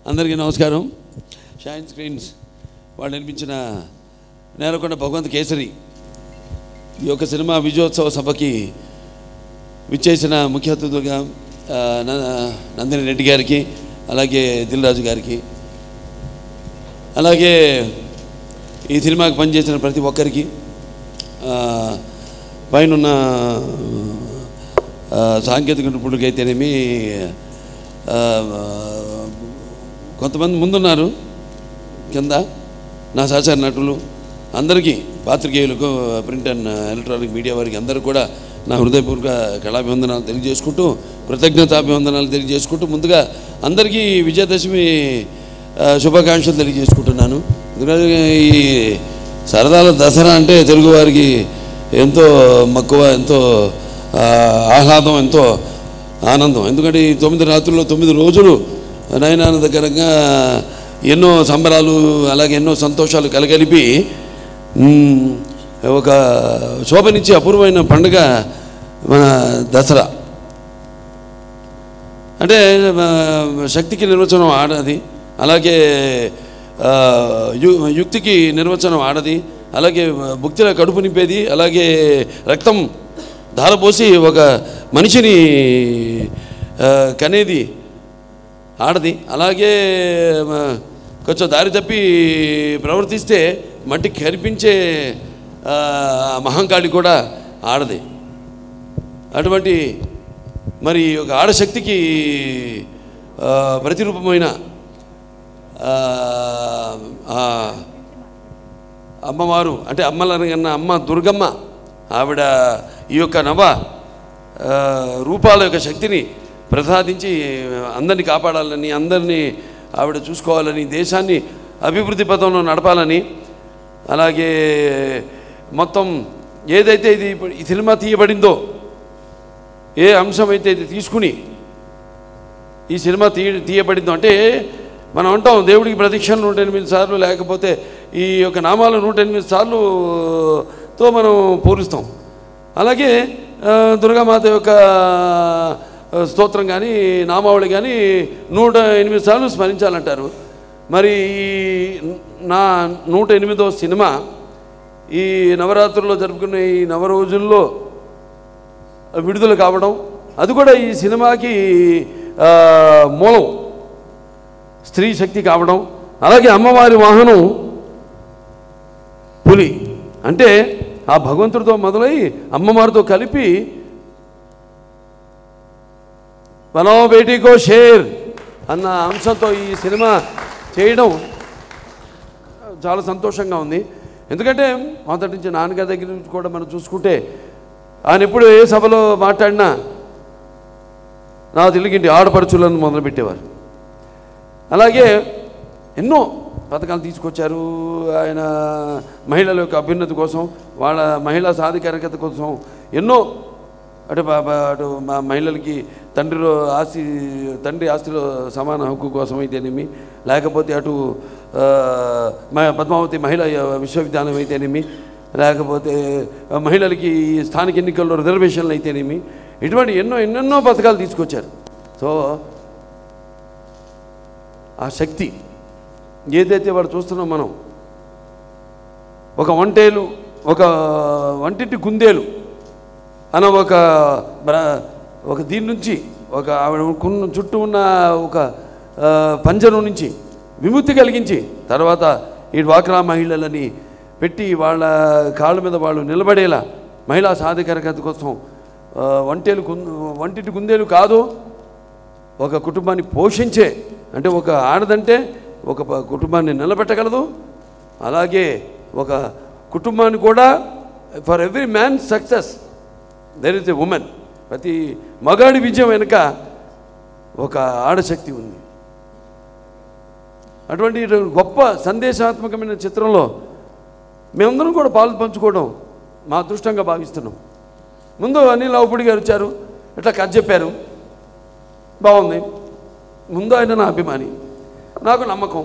అందరికీ నమస్కారం. Shine screens వాళ్ళు నిర్మించిన నేలకొండ భగవంత్ కేసరి ఈ యొక్క సినిమా విజయోత్సవ సభకి విచ్చేసిన ముఖ్య అతిథులుగా నందిని రెడ్డి గారికి, అలాగే దిల్ రాజు గారికి, అలాగే ఈ సినిమాకి పనిచేసిన ప్రతి ఒక్కరికి, పైన సాంకేతిక నిపుణులకైతేనేమి, కొంతమంది ముందున్నారు కింద నా సహచార నటులు అందరికీ, పాత్రికేయులకు, ప్రింట్ అండ్ ఎలక్ట్రానిక్ మీడియా వారికి అందరూ కూడా నా హృదయపూర్వక కళాభివందనాలు తెలియజేసుకుంటూ, కృతజ్ఞతాభివందనాలు తెలియజేసుకుంటూ, ముందుగా అందరికీ విజయదశమి శుభాకాంక్షలు తెలియజేసుకుంటున్నాను. ఎందుకంటే ఈ సరదాల దసరా అంటే తెలుగువారికి ఎంతో మక్కువ, ఎంతో ఆహ్లాదం, ఎంతో ఆనందం. ఎందుకంటే ఈ 9 రాత్రుల్లో 9 రోజులు నయనానందకరంగా ఎన్నో సంబరాలు, అలాగే ఎన్నో సంతోషాలు కలగలిపి ఒక శోభనిచ్చే అపూర్వమైన పండుగ మన దసరా. అంటే శక్తికి నిర్వచనం ఆడది, అలాగే యుక్తికి నిర్వచనం ఆడది, అలాగే భుక్తిలో కడుపు నింపేది, అలాగే రక్తం ధారపోసి ఒక మనిషిని కనేది ఆడది, అలాగే కొంచెం దారి తప్పి ప్రవర్తిస్తే మట్టి కరిపించే మహంకాళి కూడా ఆడది. అటువంటి మరి ఒక ఆడశక్తికి ప్రతిరూపమైన అమ్మవారు, అంటే అమ్మలనగన్న అమ్మ దుర్గమ్మ, ఆవిడ ఈ యొక్క నవ రూపాల యొక్క శక్తిని ప్రసాదించి అందరినీ కాపాడాలని, అందరినీ ఆవిడ చూసుకోవాలని, దేశాన్ని అభివృద్ధి పథంలో నడపాలని, అలాగే మొత్తం ఏదైతే ఈ సినిమా తీయబడిందో, ఏ అంశం అయితే ఇది తీసుకుని ఈ సినిమా తీయబడిందో, అంటే మనం అంటాం దేవుడికి ప్రదక్షిణ 108 సార్లు, లేకపోతే ఈ యొక్క నామాలు 108 సార్లుతో మనం పూరిస్తాం. అలాగే దుర్గామాత యొక్క స్తోత్రం కానీ, నామావళి కానీ 108 సార్లు స్మరించాలంటారు. మరి నా 108వ సినిమా ఈ నవరాత్రుల్లో జరుపుకునే ఈ నవరోజుల్లో విడుదల కావడం, అది కూడా ఈ సినిమాకి మూలం స్త్రీ శక్తి కావడం, అలాగే అమ్మవారి వాహనం పులి, అంటే ఆ భగవంతుడితో మొదలై అమ్మవారితో కలిపి బనో బేటీకో షేర్ అన్న అంశంతో ఈ సినిమా చేయడం చాలా సంతోషంగా ఉంది. ఎందుకంటే మొదటి నుంచి నాన్నగారి దగ్గర నుంచి కూడా మనం చూసుకుంటే ఆయన ఎప్పుడు ఏ సభలో మాట్లాడినా నా తెలుగింటి ఆడపడుచులను మొదలుపెట్టేవారు. అలాగే ఎన్నో పథకాలు తీసుకొచ్చారు ఆయన. మహిళల యొక్క అభ్యున్నతి కోసం, వాళ్ళ మహిళా సాధికారికత కోసం ఎన్నో, అటు మా మహిళలకి తండ్రి ఆస్తిలో సమాన హక్కు కోసం అయితేనేమి, లేకపోతే అటు పద్మావతి మహిళా విశ్వవిద్యాలయం అయితేనేమి, లేకపోతే మహిళలకి స్థానిక ఎన్నికల్లో రిజర్వేషన్లు అయితేనేమి, ఇటువంటి ఎన్నెన్నో పథకాలు తీసుకొచ్చారు. సో ఆ శక్తి ఏదైతే వాడు చూస్తున్నాం మనం, ఒక వంటింటి కుందేలు అన్న ఒక దీని నుంచి, ఒక ఆవిడ చుట్టూ ఉన్న ఒక పంజరం నుంచి విముక్తి కలిగించి, తర్వాత ఈ డ్వాక్రా మహిళలని పెట్టి వాళ్ళ కాళ్ళ మీద వాళ్ళు నిలబడేలా మహిళా సాధికారికత కోసం వంటింటి కుందేలు కాదు, ఒక కుటుంబాన్ని పోషించే, అంటే ఒక ఆడదంటే ఒక కుటుంబాన్ని నిలబెట్టగలదు, అలాగే ఒక కుటుంబాన్ని కూడా for every man success there is a woman. ప్రతి మగాడి విజయం వెనుక ఒక ఆడశక్తి ఉంది. అటువంటి గొప్ప సందేశాత్మకమైన చిత్రంలో మేమందరం కూడా పాలు పంచుకోవడం మా అదృష్టంగా భావిస్తున్నాం. ముందు అనిల్ రావుపూడి గారు వచ్చారు, ఇట్లా కథ చెప్పారు, బాగుంది. ముందు ఆయన నా అభిమాని, నాకు నమ్మకం,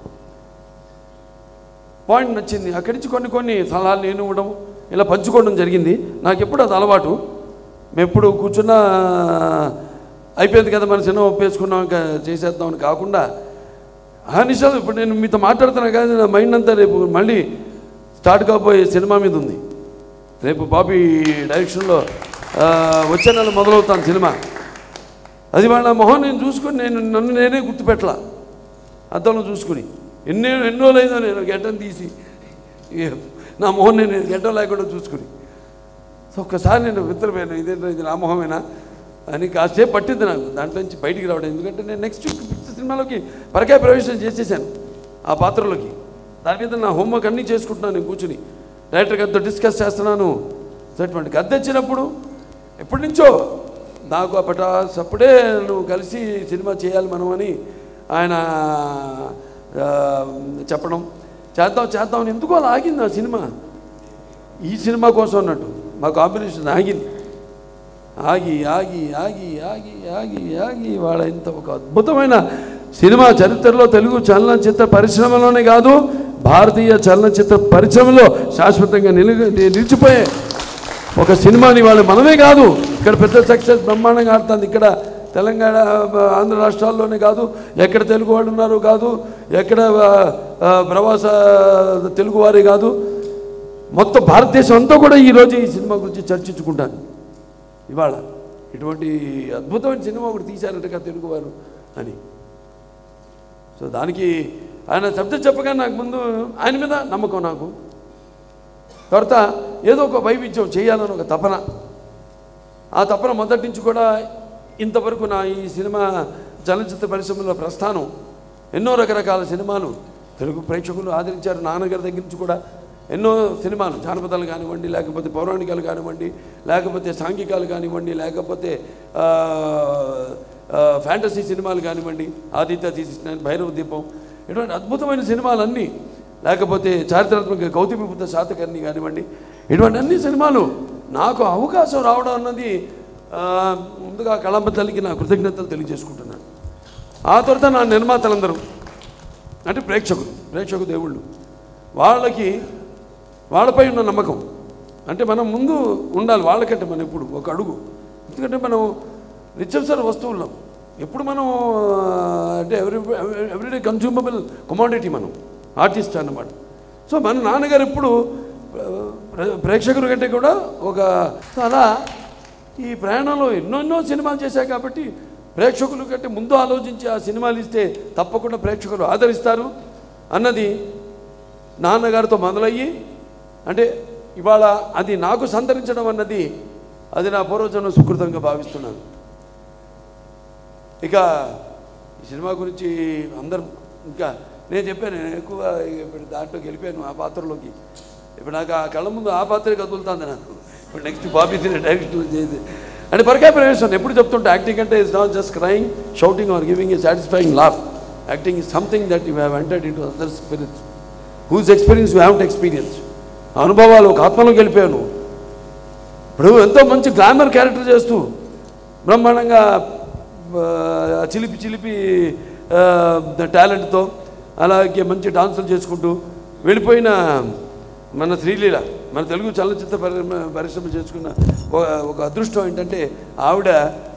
పాయింట్ నచ్చింది. అక్కడి నుంచి కొన్ని సలహాలు నేను ఇవ్వడం, ఇలా పంచుకోవడం జరిగింది. నాకు ఎప్పుడు అది అలవాటు. మేము ఎప్పుడు కూర్చున్నా అయిపోయింది కదా మన సినిమా ఒప్పేసుకున్నాం ఇంకా చేసేద్దామని కాకుండా నిజాలు ఇప్పుడు నేను మీతో మాట్లాడుతున్నా కానీ నా మైండ్ అంతా రేపు మళ్ళీ స్టార్ట్ కాబోయే సినిమా మీద ఉంది. రేపు బాబీ డైరెక్షన్లో వచ్చే నెల మొదలవుతాను సినిమా. అది వాళ్ళ మొహం నేను చూసుకుని నన్ను నేనే గుర్తుపెట్టలా అద్దంలో చూసుకుని ఎన్నో లేదో నేను గెడ్డం తీసి నా మొహం నేను గెడ్డం లేకుండా చూసుకుని. సో ఒక్కసారి నేను విత్తరపోయాను, ఇది నా మొహమేనా అని కాసేపు పట్టింది నాకు దాంట్లో నుంచి బయటికి రావడం. ఎందుకంటే నేను నెక్స్ట్ సినిమాలోకి పరకాయ ప్రవేశం చేసేసాను ఆ పాత్రలోకి. దాని మీద నా హోంవర్క్ అన్నీ చేసుకుంటున్నాను నేను కూర్చుని. డైరెక్టర్ గారితో డిస్కస్ చేస్తున్నాను. అటువంటి కథ తెచ్చినప్పుడు ఎప్పటి నుంచో నాకు అప్పుడే నువ్వు కలిసి సినిమా చేయాలి మనం అని ఆయన చెప్పడం, చేద్దామని ఎందుకో అలా ఆగింది ఆ సినిమా. ఈ సినిమా కోసం అన్నట్టు మా కాంబినేషన్ ఆగింది. ఆగి ఆగి ఆగి ఆగి ఆగి ఆగి వాళ్ళ ఇంత ఒక అద్భుతమైన సినిమా చరిత్రలో తెలుగు చలనచిత్ర పరిశ్రమలోనే కాదు భారతీయ చలనచిత్ర పరిశ్రమలో శాశ్వతంగా నిలిచిపోయే ఒక సినిమాని వాళ్ళు మనమే కాదు ఇక్కడ పెద్ద సక్సెస్ బ్రహ్మాండంగా ఆడుతుంది. ఇక్కడ తెలంగాణ ఆంధ్ర రాష్ట్రాల్లోనే కాదు, ఎక్కడ తెలుగు వాళ్ళు ఉన్నారు కాదు, ఎక్కడ ప్రవాస తెలుగు వారే కాదు, మొత్తం భారతదేశం అంతా కూడా ఈరోజు ఈ సినిమా గురించి చర్చించుకుంటాను. ఇవాళ ఇటువంటి అద్భుతమైన సినిమా ఒకటి తీశారట తెలుగు వారు అని. సో దానికి ఆయన శబ్దం చెప్పగా నాకు ముందు ఆయన మీద నమ్మకం, నాకు తర్వాత ఏదో ఒక వైవిధ్యం చేయాలని ఒక తపన. ఆ తపన మొదటి నుంచి కూడా ఇంతవరకు నా ఈ సినిమా చలనచిత్ర పరిశ్రమలో ప్రస్థానం ఎన్నో రకరకాల సినిమాలు తెలుగు ప్రేక్షకులు ఆదరించారు. నాన్నగారి దగ్గర నుంచి కూడా ఎన్నో సినిమాలు జానపదాలు కానివ్వండి, లేకపోతే పౌరాణికాలు కానివ్వండి, లేకపోతే సాంఘికాలు కానివ్వండి, లేకపోతే ఫ్యాంటసీ సినిమాలు కానివ్వండి, ఆదిత్య తీసిన భైరవ దీపం, ఇటువంటి అద్భుతమైన సినిమాలన్నీ, లేకపోతే చారిత్రాత్మక కౌతుమిపుత్ర శాతకర్ణి కానివ్వండి, ఇటువంటి అన్ని సినిమాలు నాకు అవకాశం రావడం అన్నది ముందుగా కళంబ తల్లికి నా కృతజ్ఞతలు తెలియజేసుకుంటున్నాను. ఆ తర్వాత నా నిర్మాతలందరూ అంటే ప్రేక్షకు దేవుళ్ళు, వాళ్ళపై ఉన్న నమ్మకం. అంటే మనం ముందు ఉండాలి వాళ్ళకంటే మనం ఎప్పుడు ఒక అడుగు. ఎందుకంటే మనం నిత్యవసర వస్తువుల్లో ఎప్పుడు మనం అంటే ఎవ్రీడే కన్జ్యూమబుల్ కమోడిటీ మనం ఆర్టిస్ట్ అన్నమాట. సో మన నాన్నగారు ఎప్పుడు ప్రేక్షకుల కంటే కూడా ఒక అలా ఈ ప్రయాణంలో ఎన్నెన్నో సినిమాలు చేశారు కాబట్టి ప్రేక్షకుల కంటే ముందు ఆలోచించి ఆ సినిమాలు ఇస్తే తప్పకుండా ప్రేక్షకులు ఆదరిస్తారు అన్నది నాన్నగారితో మొదలయ్యి, అంటే ఇవాళ అది నాకు సంతరించడం అన్నది అది నా పూర్వజన్మ సుకృతంగా భావిస్తున్నాను. ఇక ఈ సినిమా గురించి అందరూ ఇంకా నేను చెప్పాను, నేను ఎక్కువ ఇప్పుడు దాంట్లోకి వెళ్ళిపోయాను ఆ పాత్రలోకి. ఇప్పుడు నాకు ఆ కళ్ళ ముందు ఆ పాత్రే కదులుతుంది నాకు. ఇప్పుడు నెక్స్ట్ బాబీ డైరెక్షన్ చేసి అంటే పరకాయ ప్రవేశం ఎప్పుడు చెప్తుంటే యాక్టింగ్ అంటే it's not just crying, shouting or giving a satisfying laugh. Acting is something that you have entered into other spirits whose experience you have to experience. అనుభవాలు ఒక ఆత్మలోకి వెళ్ళిపోయాను. ఇప్పుడు ఎంతో మంచి గ్లామర్ క్యారెక్టర్ చేస్తూ బ్రహ్మాండంగా చిలిపి టాలెంట్తో అలాగే మంచి డాన్సులు చేసుకుంటూ వెళ్ళిపోయిన మన శ్రీలీల, మన తెలుగు చలనచిత్ర పరిశ్రమ చేసుకున్న ఒక అదృష్టం ఏంటంటే ఆవిడ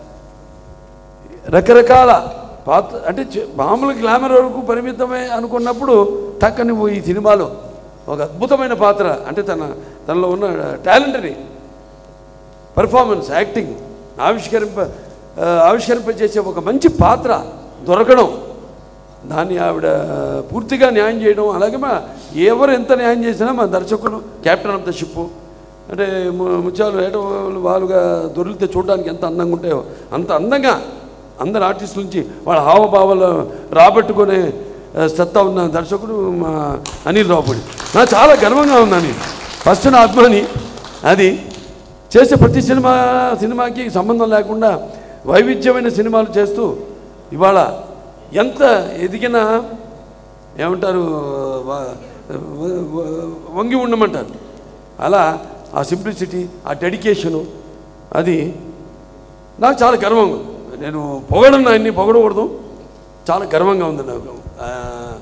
రకరకాల పాత్ర అంటే మామూలు గ్లామర్ వరకు పరిమితమే అనుకున్నప్పుడు టక్కని ఈ సినిమాలో ఒక అద్భుతమైన పాత్ర అంటే తనలో ఉన్న టాలెంట్ని పర్ఫార్మెన్స్ యాక్టింగ్ ఆవిష్కరింపజేసే ఒక మంచి పాత్ర దొరకడం, దాన్ని ఆవిడ పూర్తిగా న్యాయం చేయడం. అలాగే ఎవరు ఎంత న్యాయం చేసినా మా దర్శకులు క్యాప్టెన్ ఆఫ్ ద షిప్ అంటే ముత్యాలు ఏటవాళ్ళు వాళ్ళుగా దొరికితే చూడడానికి ఎంత అందంగా ఉంటాయో అంత అందంగా అందరు ఆర్టిస్టుల నుంచి వాళ్ళ హావభావాలు రాబట్టుకునే సత్తా ఉన్న దర్శకుడు మా అనిల్ రావుపూడి. నాకు చాలా గర్వంగా ఉందని ఫస్ట్ నా ఆత్మని అది చేసే ప్రతి సినిమాకి సంబంధం లేకుండా వైవిధ్యమైన సినిమాలు చేస్తూ ఇవాళ ఎంత ఎదిగినా ఏమంటారు వంగి ఉండమంటారు. అలా ఆ సింప్లిసిటీ, ఆ డెడికేషను అది నాకు చాలా గర్వంగా. నేను పొగడను, ఆయన్ని పొగడకూడదు, చాలా గర్వంగా ఉంది నాకు.